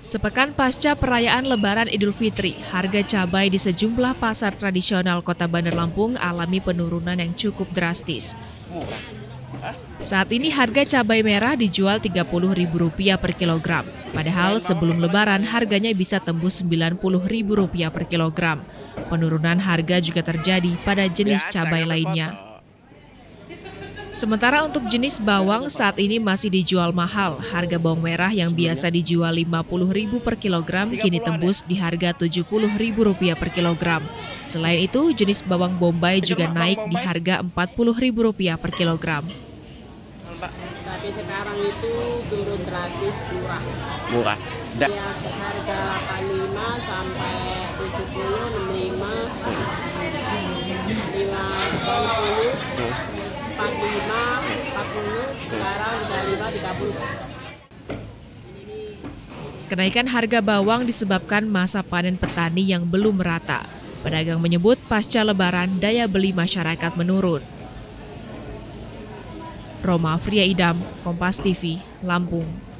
Sepekan pasca perayaan Lebaran Idul Fitri, harga cabai di sejumlah pasar tradisional Kota Bandar Lampung alami penurunan yang cukup drastis. Saat ini harga cabai merah dijual Rp30.000 per kilogram, padahal sebelum Lebaran harganya bisa tembus Rp90.000 per kilogram. Penurunan harga juga terjadi pada jenis cabai lainnya. Sementara untuk jenis bawang saat ini masih dijual mahal. Harga bawang merah yang biasa dijual Rp50.000 per kilogram kini tembus di harga Rp70.000 per kilogram. Selain itu, jenis bawang bombay juga naik di harga Rp40.000 per kilogram. Tapi sekarang itu turun drastis murah. Murah. Ya, harga 85 sampai 70, 65, 45, 40, sekarang udah 5, 30. Kenaikan harga bawang disebabkan masa panen petani yang belum merata. Pedagang menyebut pasca Lebaran daya beli masyarakat menurun. Roma Fria Idam, Kompas TV, Lampung.